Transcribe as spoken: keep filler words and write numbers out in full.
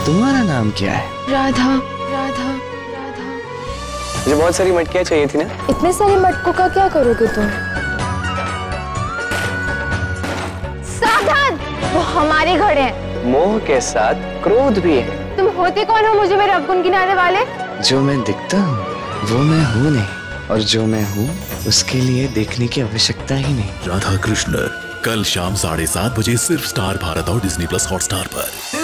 तुम्हारा नाम क्या है? राधा। राधा राधा। मुझे बहुत सारी मटकियाँ चाहिए थी ना। इतने सारे मटकों का क्या करोगे तुम? सावधान, वो हमारे घर है। मोह के साथ क्रोध भी है। तुम होते कौन हो मुझे मेरे अवगुण गिनाने वाले? जो मैं दिखता हूँ वो मैं हूँ नहीं, और जो मैं हूँ उसके लिए देखने की आवश्यकता ही नहीं। राधा कृष्ण कल शाम साढ़े सात बजे सिर्फ स्टार भारत और डिज्नी प्लस हॉटस्टार पर।